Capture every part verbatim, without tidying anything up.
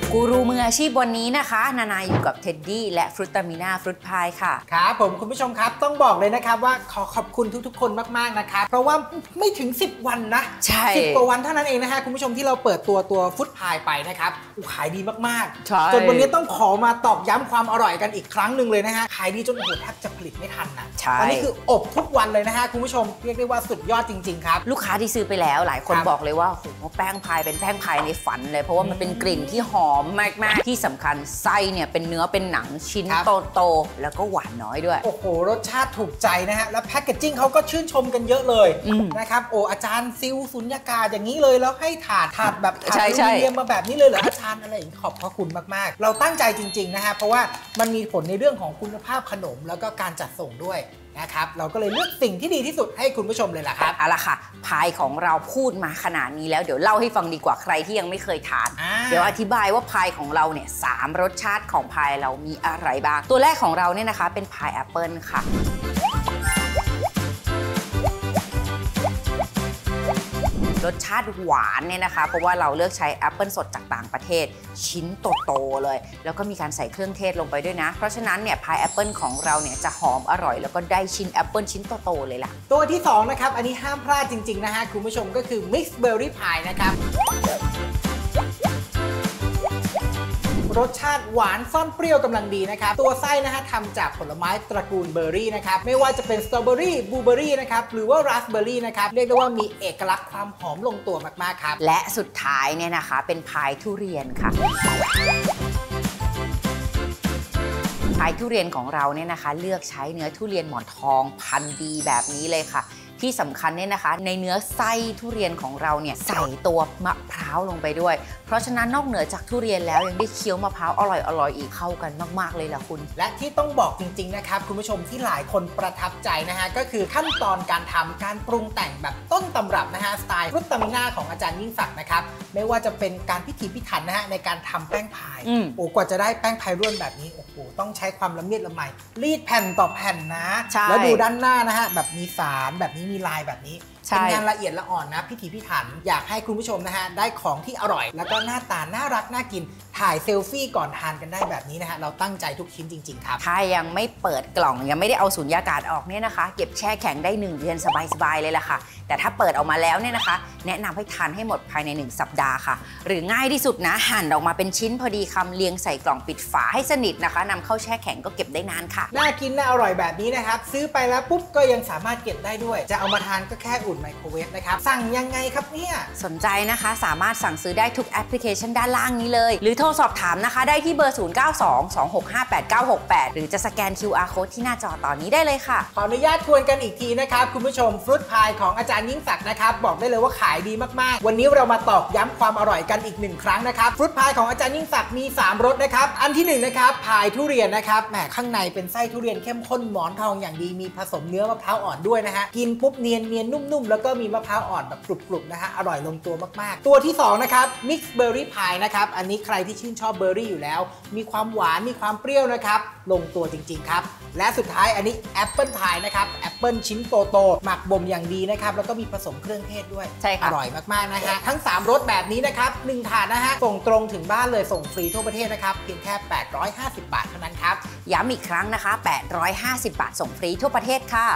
กูรูมืออาชีพวันนี้นะคะนานาอยู่กับเท็ดดี้และฟรุตตามิน่าฟรุตพายค่ะครับผมคุณผู้ชมครับต้องบอกเลยนะครับว่าขอขอบคุณทุกๆคนมากๆนะครับเพราะว่าไม่ถึงสิบวันนะใช่สิบกว่าวันเท่านั้นเองนะฮะคุณผู้ชมที่เราเปิดตัวตัวฟรุตพายไปนะครับขายดีมากๆจนวันนี้ต้องขอมาตอกย้ำความอร่อยกันอีกครั้งหนึ่งเลยนะฮะขายดีจนโอ้โหแทบจะผลิตไม่ทันนะตอนนี้คืออบทุกวันเลยนะฮะคุณผู้ชมเรียกได้ว่าสุดยอดจริงๆครับลูกค้าที่ซื้อไปแล้วหลายคนบอกเลยว่าโอ้โหแป้งพายเป็นแป้งพายในฝันเลยเพราะว่ามันเป็นกลิ่นที่หอมมากๆที่สำคัญไส้เนี่ยเป็นเนื้อเป็นหนังชิ้นโตๆแล้วก็หวานน้อยด้วยโอ้โหรสชาติถูกใจนะฮะแล้วแพคเกจจิ้งเขาก็ชื่นชมกันเยอะเลยนะครับโอ้อาจารย์ซิลสุญญากาศอย่างนี้เลยแล้วให้ถาดถาดแบบถาดอลูมิเนียมมาแบบนี้เลยเหรออาจารย์อะไรอย่างนี้ขอบพระคุณมากๆเราตั้งใจจริงๆนะฮะเพราะว่ามันมีผลในเรื่องของคุณภาพขนมแล้วก็การจัดส่งด้วยนะครับเราก็เลยเลือกสิ่งที่ดีที่สุดให้คุณผู้ชมเลยล่ะครับเอาล่ะค่ะพายของเราพูดมาขนาดนี้แล้วเดี๋ยวเล่าให้ฟังดีกว่าใครที่ยังไม่เคยทานเดี๋ยวอธิบายว่าพายของเราเนี่ยสามรสชาติของพายเรามีอะไรบ้างตัวแรกของเราเนี่ยนะคะเป็นพายแอปเปิลค่ะรสชาติหวานเนี่ยนะคะเพราะว่าเราเลือกใช้แอปเปิลสดจากต่างประเทศชิ้นโตๆเลยแล้วก็มีการใส่เครื่องเทศลงไปด้วยนะเพราะฉะนั้นเนี่ยพายแอปเปิลของเราเนี่ยจะหอมอร่อยแล้วก็ได้ชิ้นแอปเปิลชิ้นโตๆเลยล่ะตัวที่สองนะครับอันนี้ห้ามพลาดจริงๆนะฮะคุณผู้ชมก็คือ Mix Berry Pie นะครับรสชาติหวานซ่อนเปรี้ยวกำลังดีนะครับตัวไส้นะฮะทำจากผลไม้ตระกูลเบอร์รี่นะครับไม่ว่าจะเป็นสตรอเบอรี่บลูเบอรี่นะครับหรือว่าราสเบอร์รี่นะครับเรียกได้ว่ามีเอกลักษณ์ความหอมลงตัวมากๆครับและสุดท้ายเนี่ยนะคะเป็นพายทุเรียนค่ะพายทุเรียนของเราเนี่ยนะคะเลือกใช้เนื้อทุเรียนหมอนทองพันธุ์ดีแบบนี้เลยค่ะที่สำคัญเนี่ยนะคะในเนื้อไส้ทุเรียนของเราเนี่ยใส่ตัวมะพร้าวลงไปด้วยเพราะฉะนั้นนอกเหนือจากทุเรียนแล้วยังได้เคี้ยวมะพร้าวอร่อยๆอีกเข้ากันมากๆเลยล่ะคุณและที่ต้องบอกจริงๆนะครับคุณผู้ชมที่หลายคนประทับใจนะฮะก็คือขั้นตอนการทำการปรุงแต่งแบบต้นตำรับนะฮะสไตล์ฟรุตตามิน่าของอาจารย์ยิ่งศักดิ์นะครับไม่ว่าจะเป็นการพิถีพิถันนะฮะในการทำแป้งพายโอ้กว่าจะได้แป้งพายร่วนแบบนี้โอ้โหต้องใช้ความละเมียดละไมรีดแผ่นต่อแผ่นนะแล้วดูด้านหน้านะฮะแบบมีสารแบบนี้มีลายแบบนี้เป็นงานละเอียดละอ่อนนะพิถีพิถันอยากให้คุณผู้ชมนะฮะได้ของที่อร่อยแล้วก็หน้าตาน่ารักน่ากินถ่ายเซลฟี่ก่อนทานกันได้แบบนี้นะฮะเราตั้งใจทุกชิ้นจริงๆครับถ้ายังไม่เปิดกล่องยังไม่ได้เอาสุญญากาศออกเนี่ยนะคะเก็บแช่แข็งได้หนึ่งเดือนสบายๆเลยล่ะค่ะแต่ถ้าเปิดออกมาแล้วเนี่ยนะคะแนะนำให้ทานให้หมดภายในหนึ่งสัปดาห์ค่ะหรือง่ายที่สุดนะหั่นออกมาเป็นชิ้นพอดีคำเรียงใส่กล่องปิดฝาให้สนิทนะคะนำเข้าแช่แข็งก็เก็บได้นานค่ะน่ากินน่าอร่อยแบบนี้นะครับซื้อไปแล้วปุ๊บก็ยังสามารถเก็บได้ด้วยจะเอามาทานก็แค่อุ่นไมโครเวฟนะครับสั่งยังไงครับเนี่ยสนใจนะคะสามารถสั่งซื้อได้ทุกแอปพลิเคชันด้านล่างนี้เลยหรือโทรสอบถามนะคะได้ที่เบอร์ ศูนย์ เก้า สอง สอง หก ห้า แปด เก้า หก แปด หรือจะสแกน คิว อาร์ Code ที่หน้าจอตอนนี้ได้เลยค่ะขออนุญาตทวนกันอีกทีนะครับคุณผู้ชมฟรุตพายของอาจารย์ยิ่งศักดิ์นะครับบอกได้เลยว่าขายดีมากๆวันนี้เรามาตอกย้ำความอร่อยกันอีกหนึ่งครั้งนะครับฟรุตพายของอาจารย์ยิ่งศักดิ์มีสามรสนะครับอันที่หนึ่งนะครับพายทุเรียนนะครับแหมข้างในเป็นไส้ทุเรียนเข้มข้นหมอนทองอย่างดีมีผสมเนื้อมะพร้าวอ่อนด้วยนะฮะกินปุ๊บเนียนเนียนนุ่มๆแล้วก็มีมะพร้าวอ่อนแบบกรุบๆนะฮะอร่อยลงตัวมากๆตัวที่สองนะครับมิกซ์เบอร์รี่พายนะครับอันนี้ใครที่ชื่นชอบเบอร์รี่อยู่แล้วมีความหวานมีความเปรี้ยวนะครับลงตัวจริงๆครับและสุดท้ายอันนี้แอปเปิลพายนะครับแอปเปิลชิ้นโตๆหมักบ่มอย่างดีนะครับแล้วก็มีผสมเครื่องเทศด้วยใช่ค่ะอร่อยมากๆนะฮะทั้งสามรสแบบนี้นะครับหนึ่งถาดนะฮะส่งตรงถึงบ้านเลยส่งฟรีทั่วประเทศนะครับเพียงแค่แปดร้อยห้าสิบบาทเท่านั้นครับย้ำอีกครั้งนะคะแปดร้อยห้าสิบบาทส่งฟรีทั่วประเทศค่ะ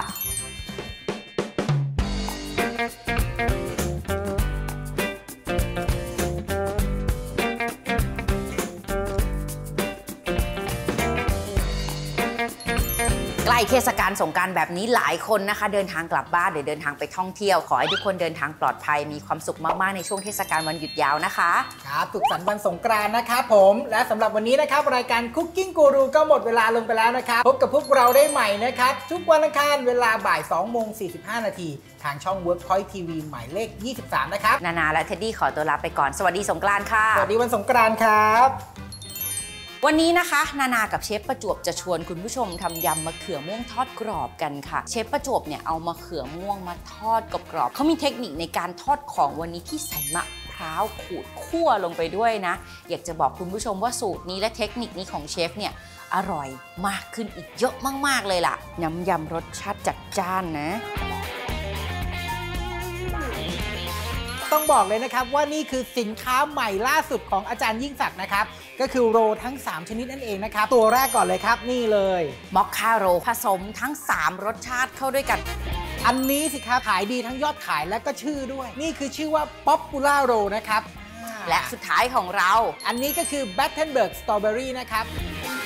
ใกล้เทศกาลสงกรานต์แบบนี้หลายคนนะคะเดินทางกลับบ้านหรือเดินทางไปท่องเที่ยวขอให้ทุกคนเดินทางปลอดภัยมีความสุขมากๆในช่วงเทศกาลวันหยุดยาวนะคะครับสุขสันต์วันสงกรานต์นะครับผมและสำหรับวันนี้นะครับรายการ Cooking Guru ก็หมดเวลาลงไปแล้วนะครับพบกับพวกเราได้ใหม่นะครับทุกวันอังคารเวลาบ่ายสองโมงสี่สิบห้านาทีทางช่อง Workpoint ที วี หมายเลขยี่สิบสามนะครับนานาและเท็ดดี้ขอตัวลาไปก่อนสวัสดีสงกรานต์ค่ะสวัสดีวันสงกรานต์ครับวันนี้นะคะนานากับเชฟประจวบจะชวนคุณผู้ชมทำยำมะเขือม่วงทอดกรอบกันค่ะเชฟประจวบเนี่ยเอามะเขือม่วงมาทอดกรอบๆเขามีเทคนิคในการทอดของวันนี้ที่ใส่มะพร้าวขูดคั่วลงไปด้วยนะอยากจะบอกคุณผู้ชมว่าสูตรนี้และเทคนิคนี้ของเชฟเนี่ยอร่อยมากขึ้นอีกเยอะมากๆเลยล่ะน้ำยำรสชาติจัดจ้านนะต้องบอกเลยนะครับว่านี่คือสินค้าใหม่ล่าสุดของอาจารย์ยิ่งศักดิ์นะครับก็คือโรทั้งสามชนิดนั่นเองนะครับตัวแรกก่อนเลยครับนี่เลยมอคค่าโรผสมทั้งสามรสชาติเข้าด้วยกันอันนี้สิครับขายดีทั้งยอดขายและก็ชื่อด้วยนี่คือชื่อว่า Popular Roll นะครับและสุดท้ายของเราอันนี้ก็คือ Battenberg Strawberry นะครับ